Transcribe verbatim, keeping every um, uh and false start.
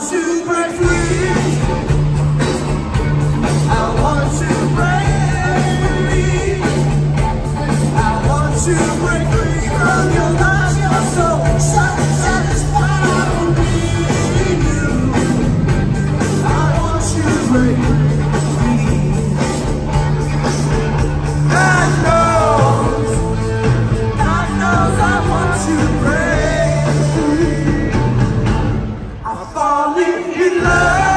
to break free. I want to break free. I want to break free from your lies, your soul. Satisfied with being you. I want to break free. God knows, God knows I want to break free. I'm falling in love.